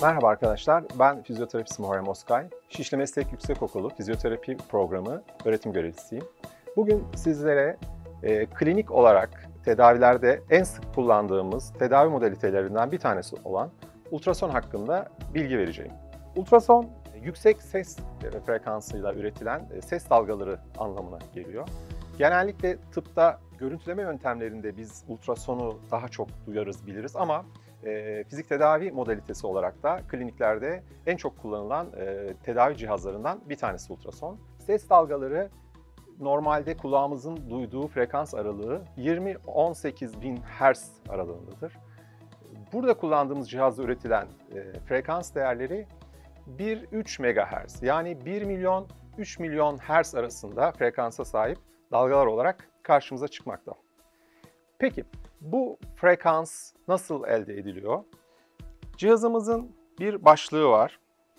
Merhaba arkadaşlar, ben fizyoterapist Muharrem Özkay. Şişli Meslek Yüksekokulu Fizyoterapi Programı öğretim görevlisiyim. Bugün sizlere klinik olarak tedavilerde en sık kullandığımız tedavi modalitelerinden bir tanesi olan ultrason hakkında bilgi vereceğim. Ultrason, yüksek ses frekansıyla üretilen ses dalgaları anlamına geliyor. Genellikle tıpta görüntüleme yöntemlerinde biz ultrasonu daha çok duyarız, biliriz ama fizik tedavi modalitesi olarak da kliniklerde en çok kullanılan tedavi cihazlarından bir tanesi ultrason. Ses dalgaları normalde kulağımızın duyduğu frekans aralığı 20-18 bin Hz aralığındadır. Burada kullandığımız cihazda üretilen frekans değerleri 1-3 MHz yani 1 milyon 3 milyon Hz arasında frekansa sahip dalgalar olarak karşımıza çıkmakta. Peki bu frekans nasıl elde ediliyor? Cihazımızın bir başlığı var.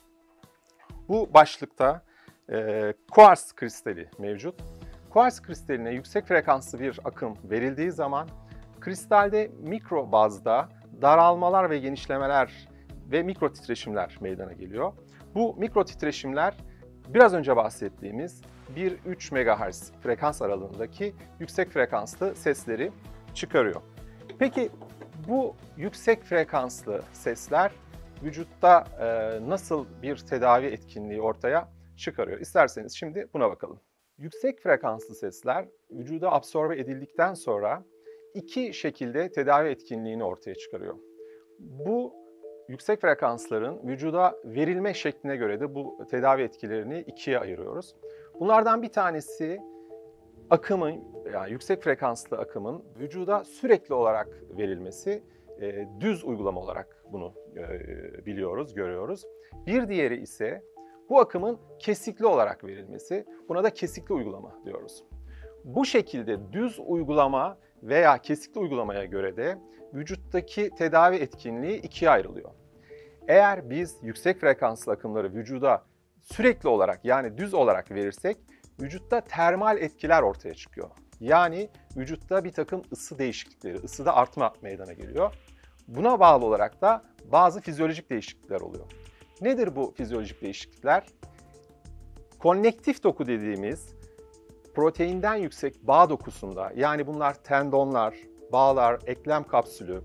Bu başlıkta kuars kristali mevcut. Kuars kristaline yüksek frekanslı bir akım verildiği zaman kristalde mikro bazda daralmalar ve genişlemeler ve mikro titreşimler meydana geliyor. Bu mikro titreşimler biraz önce bahsettiğimiz 1-3 MHz frekans aralığındaki yüksek frekanslı sesleri çıkarıyor. Peki bu yüksek frekanslı sesler vücutta nasıl bir tedavi etkinliği ortaya çıkarıyor? İsterseniz şimdi buna bakalım. Yüksek frekanslı sesler vücuda absorbe edildikten sonra iki şekilde tedavi etkinliğini ortaya çıkarıyor. Bu yüksek frekansların vücuda verilme şekline göre de bu tedavi etkilerini ikiye ayırıyoruz. Bunlardan bir tanesi akımın, yani yüksek frekanslı akımın vücuda sürekli olarak verilmesi, düz uygulama olarak bunu biliyoruz, görüyoruz. Bir diğeri ise bu akımın kesikli olarak verilmesi, buna da kesikli uygulama diyoruz. Bu şekilde düz uygulama veya kesikli uygulamaya göre de vücuttaki tedavi etkinliği ikiye ayrılıyor. Eğer biz yüksek frekanslı akımları vücuda sürekli olarak yani düz olarak verirsek, vücutta termal etkiler ortaya çıkıyor. Yani vücutta bir takım ısı değişiklikleri, ısıda artma meydana geliyor. Buna bağlı olarak da bazı fizyolojik değişiklikler oluyor. Nedir bu fizyolojik değişiklikler? Konnektif doku dediğimiz proteinden yüksek bağ dokusunda, yani bunlar tendonlar, bağlar, eklem kapsülü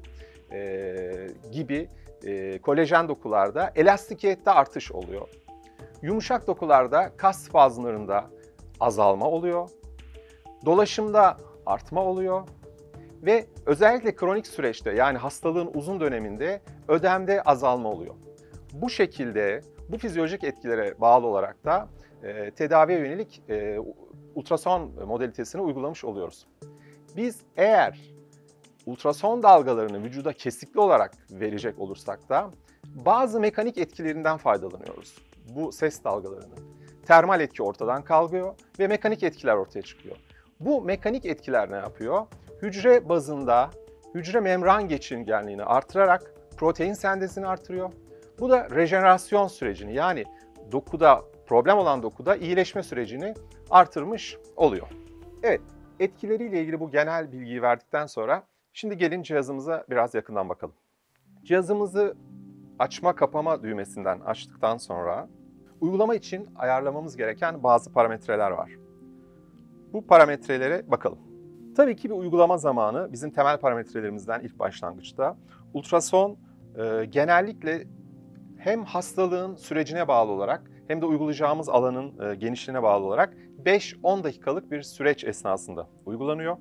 gibi kolajen dokularda elastikiyette artış oluyor. Yumuşak dokularda kas spazmlarında azalma oluyor, dolaşımda artma oluyor ve özellikle kronik süreçte yani hastalığın uzun döneminde ödemde azalma oluyor. Bu şekilde bu fizyolojik etkilere bağlı olarak da tedaviye yönelik ultrason modalitesini uygulamış oluyoruz. Biz eğer ultrason dalgalarını vücuda kesikli olarak verecek olursak da bazı mekanik etkilerinden faydalanıyoruz. Bu ses dalgalarını. Termal etki ortadan kalkıyor ve mekanik etkiler ortaya çıkıyor. Bu mekanik etkiler ne yapıyor? Hücre bazında hücre membran geçirgenliğini artırarak protein sentezini artırıyor. Bu da rejenerasyon sürecini yani dokuda problem olan dokuda iyileşme sürecini artırmış oluyor. Evet, etkileriyle ilgili bu genel bilgiyi verdikten sonra şimdi gelin cihazımıza biraz yakından bakalım. Cihazımızı açma kapama düğmesinden açtıktan sonra uygulama için ayarlamamız gereken bazı parametreler var. Bu parametrelere bakalım. Tabii ki bir uygulama zamanı bizim temel parametrelerimizden ilk başlangıçta ultrason genellikle hem hastalığın sürecine bağlı olarak hem de uygulayacağımız alanın genişliğine bağlı olarak 5-10 dakikalık bir süreç esnasında uygulanıyor.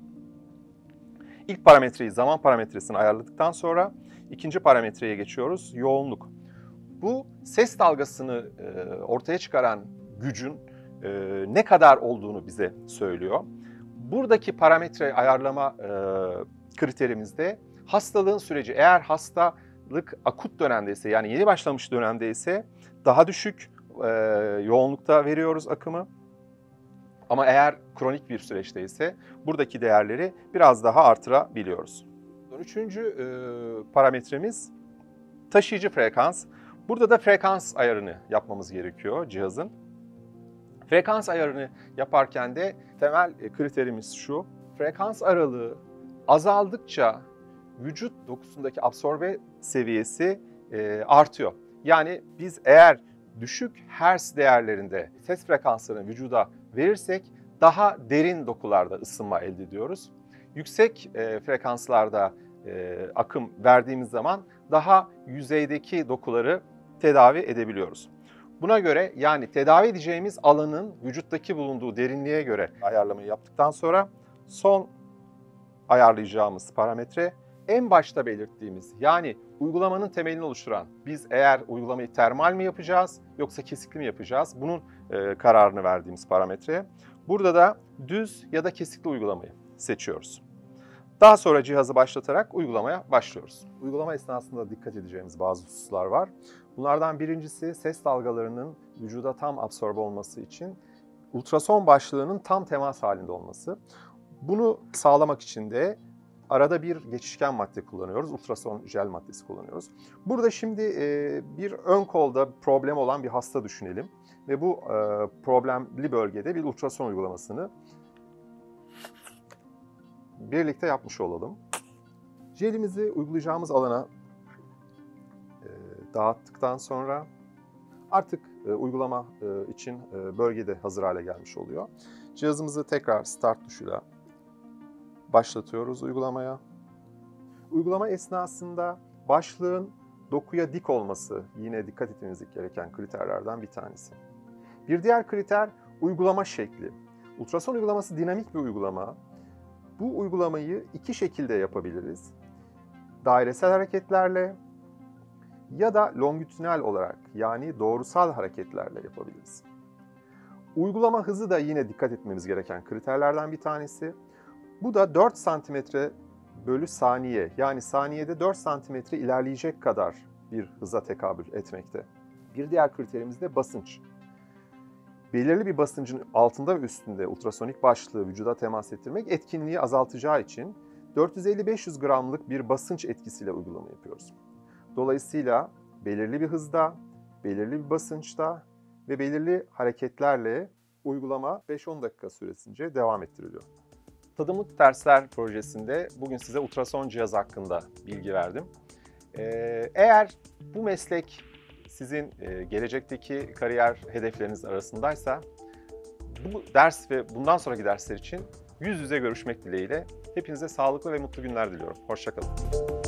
İlk parametreyi zaman parametresini ayarladıktan sonra ikinci parametreye geçiyoruz, yoğunluk. Bu ses dalgasını ortaya çıkaran gücün ne kadar olduğunu bize söylüyor. Buradaki parametre ayarlama kriterimizde hastalığın süreci, eğer hastalık akut dönemdeyse yani yeni başlamış dönemdeyse daha düşük yoğunlukta veriyoruz akımı. Ama eğer kronik bir süreçteyse buradaki değerleri biraz daha artırabiliyoruz. Üçüncü parametremiz taşıyıcı frekans. Burada da frekans ayarını yapmamız gerekiyor cihazın. Frekans ayarını yaparken de temel kriterimiz şu. Frekans aralığı azaldıkça vücut dokusundaki absorbe seviyesi artıyor. Yani biz eğer düşük hertz değerlerinde ses frekanslarını vücuda verirsek daha derin dokularda ısınma elde ediyoruz. Yüksek frekanslarda akım verdiğimiz zaman daha yüzeydeki dokuları tedavi edebiliyoruz. Buna göre yani tedavi edeceğimiz alanın vücuttaki bulunduğu derinliğe göre ayarlamayı yaptıktan sonra son ayarlayacağımız parametre en başta belirttiğimiz yani uygulamanın temelini oluşturan biz eğer uygulamayı termal mi yapacağız yoksa kesikli mi yapacağız bunun kararını verdiğimiz parametre. Burada da düz ya da kesikli uygulamayı seçiyoruz. Daha sonra cihazı başlatarak uygulamaya başlıyoruz. Uygulama esnasında dikkat edeceğimiz bazı hususlar var. Bunlardan birincisi ses dalgalarının vücuda tam absorbe olması için ultrason başlığının tam temas halinde olması. Bunu sağlamak için de arada bir geçişken madde kullanıyoruz. Ultrason jel maddesi kullanıyoruz. Burada şimdi bir ön kolda problem olan bir hasta düşünelim. Ve bu problemli bölgede bir ultrason uygulamasını birlikte yapmış olalım. Jelimizi uygulayacağımız alana dağıttıktan sonra artık uygulama için bölgede hazır hale gelmiş oluyor. Cihazımızı tekrar start tuşuyla başlatıyoruz uygulamaya. Uygulama esnasında başlığın dokuya dik olması yine dikkat etmeniz gereken kriterlerden bir tanesi. Bir diğer kriter uygulama şekli. Ultrason uygulaması dinamik bir uygulama. Bu uygulamayı iki şekilde yapabiliriz. Dairesel hareketlerle ya da longitudinal olarak yani doğrusal hareketlerle yapabiliriz. Uygulama hızı da yine dikkat etmemiz gereken kriterlerden bir tanesi. Bu da 4 santimetre bölü saniye yani saniyede 4 santimetre ilerleyecek kadar bir hıza tekabül etmekte. Bir diğer kriterimiz de basınç. Belirli bir basıncın altında ve üstünde ultrasonik başlığı vücuda temas ettirmek etkinliği azaltacağı için 450-500 gramlık bir basınç etkisiyle uygulama yapıyoruz. Dolayısıyla belirli bir hızda, belirli bir basınçta ve belirli hareketlerle uygulama 5-10 dakika süresince devam ettiriliyor. Tadımlık Dersler projesinde bugün size ultrason cihazı hakkında bilgi verdim. Eğer bu meslek sizin gelecekteki kariyer hedefleriniz arasındaysa bu ders ve bundan sonraki dersler için yüz yüze görüşmek dileğiyle hepinize sağlıklı ve mutlu günler diliyorum. Hoşça kalın.